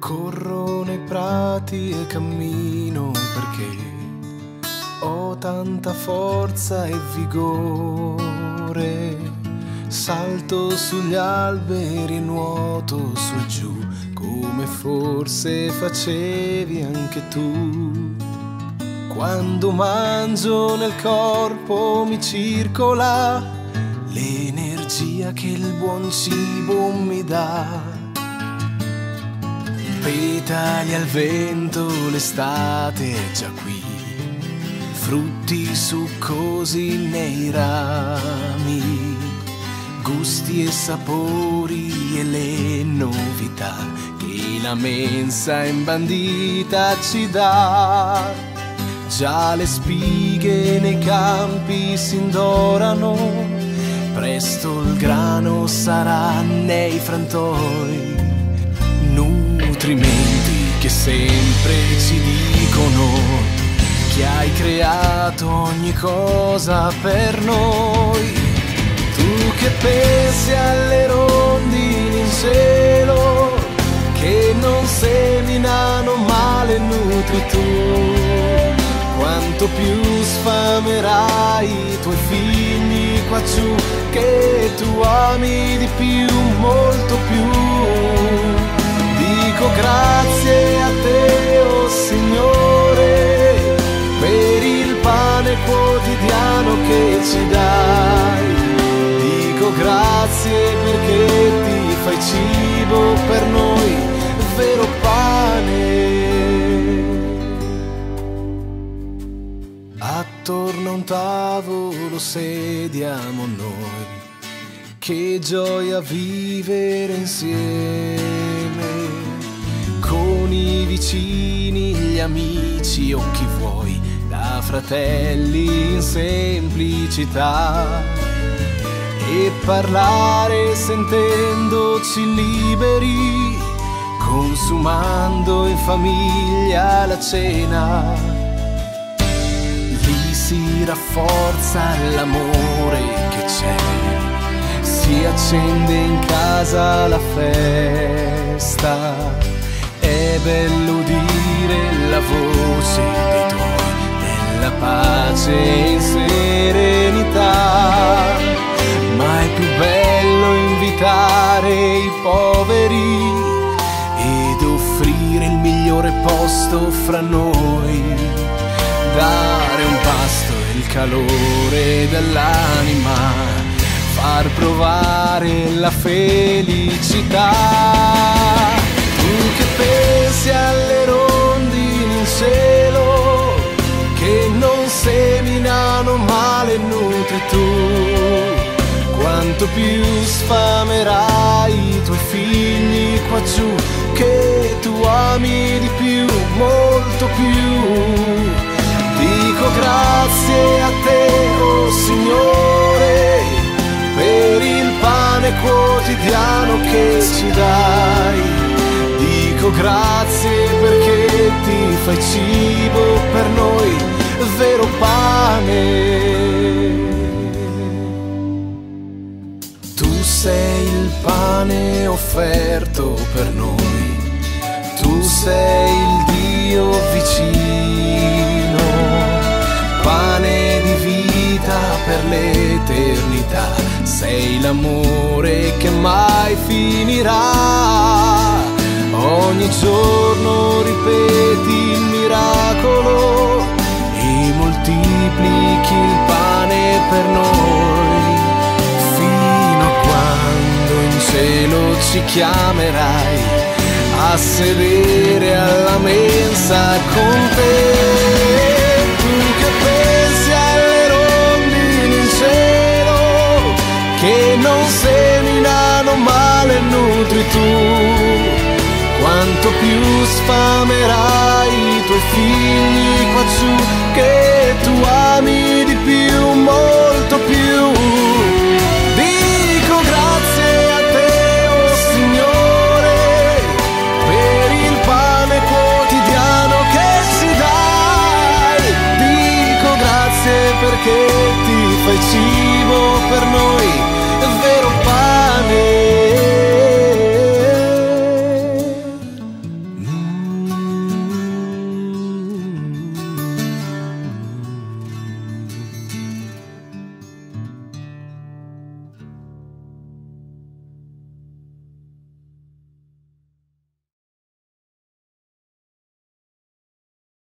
Corro nei prati e cammino perché ho tanta forza e vigore. Salto sugli alberi e nuoto su e giù, come forse facevi anche tu. Quando mangio nel corpo mi circola l'energia che il buon cibo mi dà. Petali al vento, l'estate è già qui, frutti succosi nei rami, gusti e sapori e le novità che la mensa imbandita ci dà. Già le spighe nei campi si indorano, presto il grano sarà nei frantoi. Nutrimenti che sempre ci dicono che hai creato ogni cosa per noi. Tu che pensi alle rondini in cielo, che non seminano male, nutri tu. Quanto più sfamerai i tuoi figli qua giù, che tu ami di più, molto più. Dico grazie a te, oh Signore, per il pane quotidiano che ci dai. Dico grazie perché ti fai cibo per noi, vero pane. Attorno a un tavolo sediamo noi, che gioia vivere insieme, con i vicini, gli amici o chi vuoi, da fratelli in semplicità, e parlare sentendoci liberi, consumando in famiglia la cena. Lì si rafforza l'amore che c'è, si accende in casa la festa. È bello udire la voce dei tuoi, nella pace e in serenità, ma è più bello invitare i poveri ed offrire il migliore posto fra noi. Dare un pasto e il calore dell'anima, far provare la felicità. Tu che pensi alle rondini in cielo, che non seminano male, nutri tu. Quanto più sfamerai i tuoi figli qua giù, che tu ami di più, molto più. Dico grazie a te, oh Signore, per il pane quotidiano che ci dai. Dico grazie perché ti fai cibo per noi, vero pane. Tu sei il pane offerto per noi, tu sei il Dio vicino, pane di vita per l'eternità. Sei l'amore che mai finirà. Ogni giorno ripeti il miracolo e moltiplichi il pane per noi, fino a quando in cielo ci chiamerai a sedere alla mensa con te. Tu che pensi alle rondini in cielo, che non seminano male, nutri tu. Quanto più sfamerai i tuoi figli qua giù, che